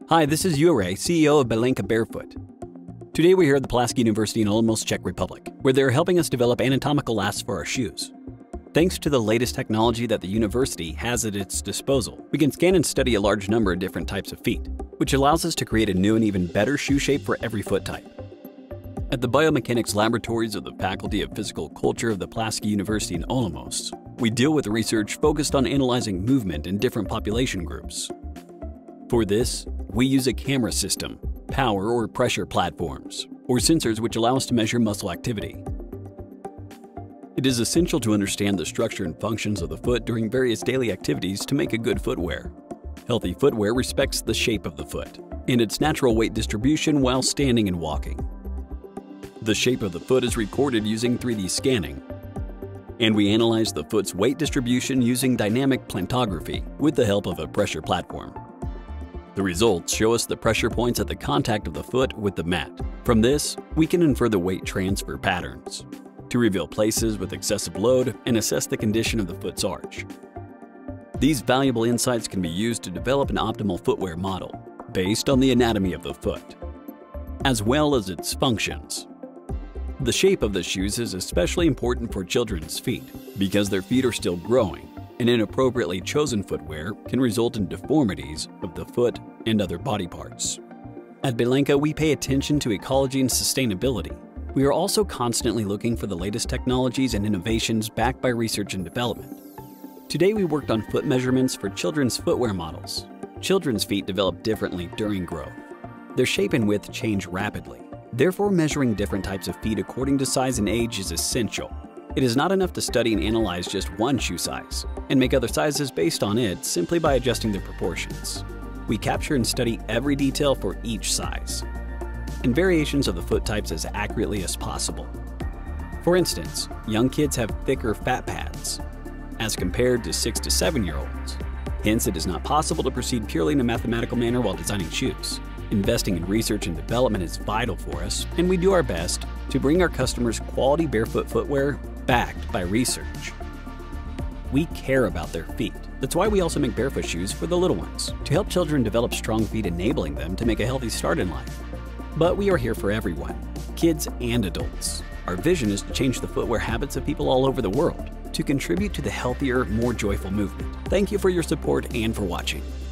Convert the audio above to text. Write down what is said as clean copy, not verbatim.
Hi, this is Jure, CEO of Lenka Barefoot. Today we're here at the Palacký University in Olomouc, Czech Republic, where they're helping us develop anatomical lasts for our shoes. Thanks to the latest technology that the university has at its disposal, we can scan and study a large number of different types of feet, which allows us to create a new and even better shoe shape for every foot type. At the biomechanics laboratories of the Faculty of Physical Culture of the Palacký University in Olomouc, we deal with research focused on analyzing movement in different population groups. For this, we use a camera system, power or pressure platforms, or sensors which allow us to measure muscle activity. It is essential to understand the structure and functions of the foot during various daily activities to make a good footwear. Healthy footwear respects the shape of the foot and its natural weight distribution while standing and walking. The shape of the foot is recorded using 3D scanning, and we analyze the foot's weight distribution using dynamic plantography with the help of a pressure platform. The results show us the pressure points at the contact of the foot with the mat. From this, we can infer the weight transfer patterns to reveal places with excessive load and assess the condition of the foot's arch. These valuable insights can be used to develop an optimal footwear model based on the anatomy of the foot, as well as its functions. The shape of the shoes is especially important for children's feet because their feet are still growing, and inappropriately chosen footwear can result in deformities of the foot and other body parts. At Lenka, we pay attention to ecology and sustainability. We are also constantly looking for the latest technologies and innovations backed by research and development. Today we worked on foot measurements for children's footwear models. Children's feet develop differently during growth. Their shape and width change rapidly. Therefore, measuring different types of feet according to size and age is essential. It is not enough to study and analyze just one shoe size and make other sizes based on it simply by adjusting their proportions. We capture and study every detail for each size and variations of the foot types as accurately as possible. For instance, young kids have thicker fat pads as compared to 6 to 7-year-olds. Hence, it is not possible to proceed purely in a mathematical manner while designing shoes. Investing in research and development is vital for us, and we do our best to bring our customers quality barefoot footwear backed by research. We care about their feet. That's why we also make barefoot shoes for the little ones, to help children develop strong feet, enabling them to make a healthy start in life. But we are here for everyone, kids and adults. Our vision is to change the footwear habits of people all over the world, to contribute to the healthier, more joyful movement. Thank you for your support and for watching.